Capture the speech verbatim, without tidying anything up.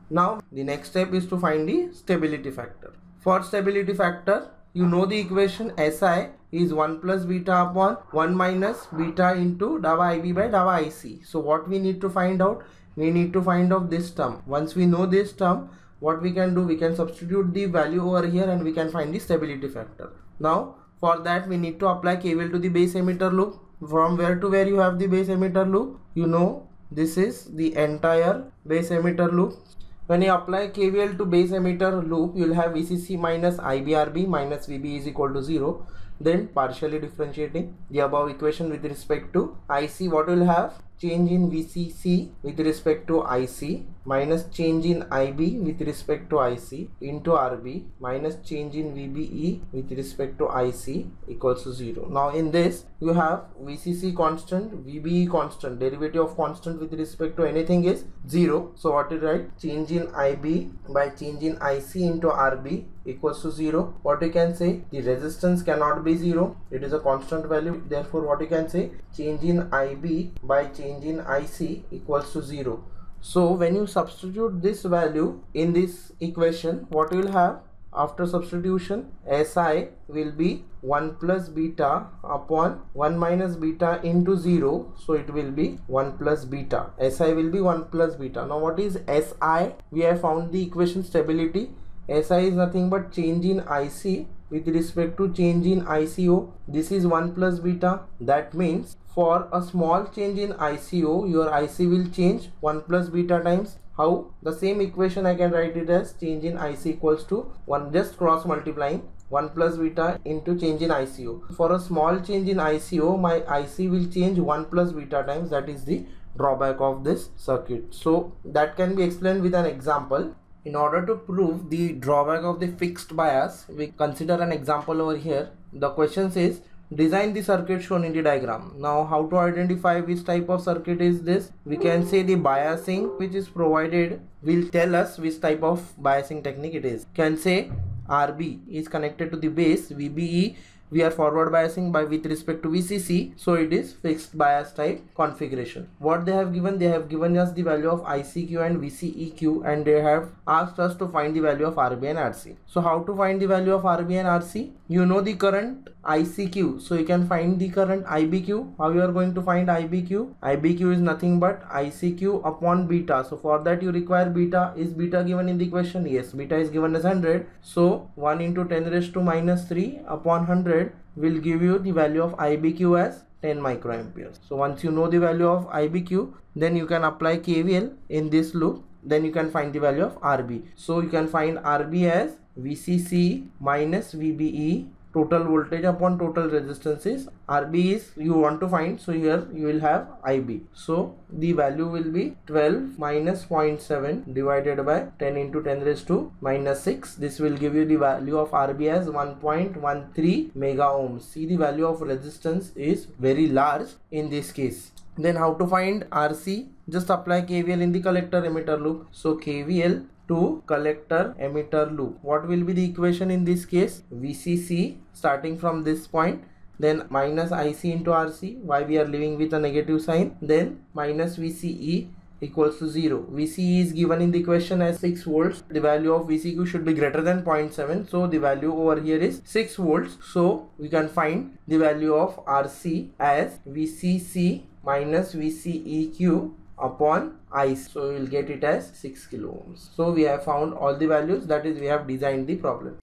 Now the next step is to find the stability factor. For stability factor, you know the equation S I is one plus beta upon one minus beta into dava I B by dava I C. So what we need to find out? We need to find out this term. Once we know this term, what we can do? We can substitute the value over here and we can find the stability factor. Now for that we need to apply K V L to the base emitter loop. From where to where you have the base emitter loop? You know this is the entire base emitter loop. When you apply K V L to base emitter loop, you will have V C C minus I B R B minus V B is equal to zero. Then partially differentiating the above equation with respect to I C, what will have? Change in V C C with respect to I C minus change in I B with respect to I C into R B minus change in V B E with respect to I C equals to zero. Now in this you have V C C constant, V B E constant, derivative of constant with respect to anything is zero. So what is right? Change in I B by change in I C into R B equals to zero. What you can say? The resistance cannot be zero. It is a constant value. Therefore what you can say? Change in I B by change in I C equals to zero. So when you substitute this value in this equation, what you will have after substitution? S I will be one plus beta upon one minus beta into zero. So it will be one plus beta. S I will be one plus beta. Now what is S I? We have found the equation stability. S I is nothing but change in I C with respect to change in I C O. This is one plus beta. That means for a small change in I C O, your I C will change one plus beta times. How? The same equation I can write it as change in I C equals to one, just cross multiplying one plus beta into change in I C O. For a small change in I C O, my I C will change one plus beta times. That is the drawback of this circuit. So that can be explained with an example. In order to prove the drawback of the fixed bias, we consider an example over here. The question says, design the circuit shown in the diagram. Now how to identify which type of circuit is this? We can say the biasing which is provided will tell us which type of biasing technique it is. Can say R B is connected to the base, V B E we are forward biasing by with respect to V C C, so it is fixed bias type configuration. What they have given, they have given us the value of I C Q and V C E Q, and they have asked us to find the value of R B and R C. So how to find the value of R B and R C? You know the current I C Q, so you can find the current I B Q. How you are going to find I B Q? I B Q is nothing but I C Q upon beta. So for that you require beta. Is beta given in the question? Yes, beta is given as one hundred. So one into ten raised to minus three upon one hundred will give you the value of I B Q as ten microamperes. So once you know the value of I B Q, then you can apply K V L in this loop. Then you can find the value of R B. So you can find R B as V C C minus V B E, total voltage upon total resistance is R B is you want to find. So here you will have I B. So the value will be twelve minus zero point seven divided by ten into ten raised to minus six. This will give you the value of R B as one point one three mega ohms. See, the value of resistance is very large in this case. Then how to find R C? Just apply K V L in the collector emitter loop. So K V L to collector emitter loop. What will be the equation in this case? V C C starting from this point, then minus I C into R C. Why we are living with a negative sign? Then minus V C E equals to zero. V C E is given in the question as six volts. The value of V C Q should be greater than zero point seven. So the value over here is six volts. So we can find the value of R C as V C C minus V C E Q upon I C. So we will get it as six kilo ohms. So we have found all the values, that is we have designed the problem.